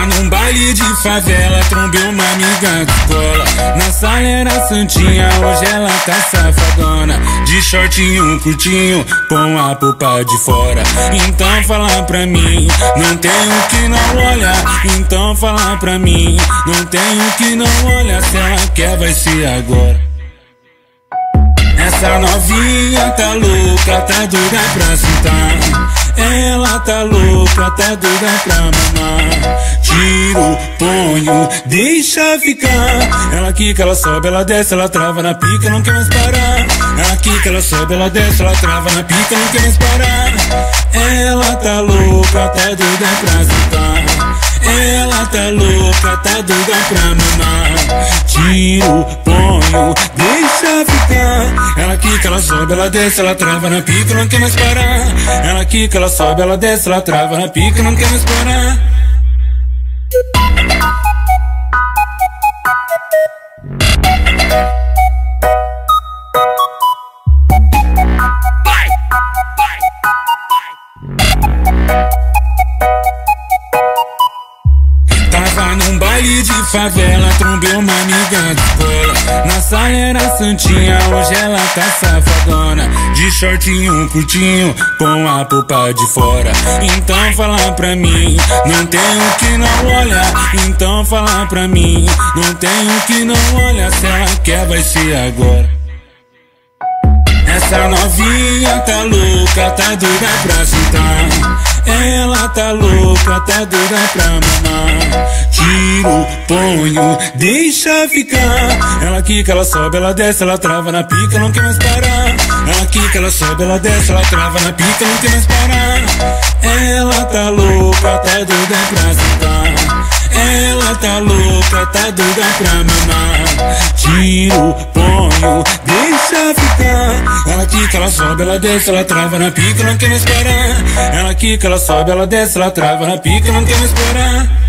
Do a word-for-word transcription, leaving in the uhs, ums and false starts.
num baile de favela, trombei uma amiga de escola. Na sala era santinha, hoje ela tá safadona. De shortinho curtinho, com a polpa de fora. Então fala pra mim, não tenho que não olhar. Então fala pra mim, não tenho que não olhar. Se ela quer vai ser agora. Essa novinha tá louca, tá doida pra sentar. Ela tá louca, tá doida pra mamar. Tiro, ponho, deixa ficar. Ela quica, ela sobe, ela desce, ela trava na pica, não quer mais parar. Ela quica, ela sobe, ela desce, ela trava na pica, não quer mais parar. Ela tá louca, tá doida pra sentar. Ela tá louca, tá doida pra mamar. Tiro, ponho, deixa ficar. Ela quica, ela sobe, ela desce, ela trava na pica, não quer mais parar. Ela quica, ela sobe, ela desce, ela trava na pica, não quer mais parar. Tava num baile de favela, trombei uma amiga de escola. Na sala era santinha, hoje ela tá safadona. De shortinho curtinho, com a polpa de fora. Então fala pra mim, não tenho que não olhar. Então fala pra mim, não tenho que não olhar. Se ela quer vai ser agora. Essa novinha tá louca, tá doida pra sentar. Ela tá louca, tá doida pra mamar. Tiro, ponho, deixa ficar. Ela quica, ela sobe, ela desce, ela trava na pica, não quer mais parar. Ela quica, ela sobe, ela desce, ela trava na pica, não quer mais parar. Ela tá louca, tá doida pra sentar. Ela tá louca, tá doida pra mamar. Tiro, ponho, deixa ficar. Ela quica, ela sobe, ela desce, ela trava na pica, não quer mais parar. Ela quica, ela sobe, ela desce, ela trava na pica, não quer mais parar.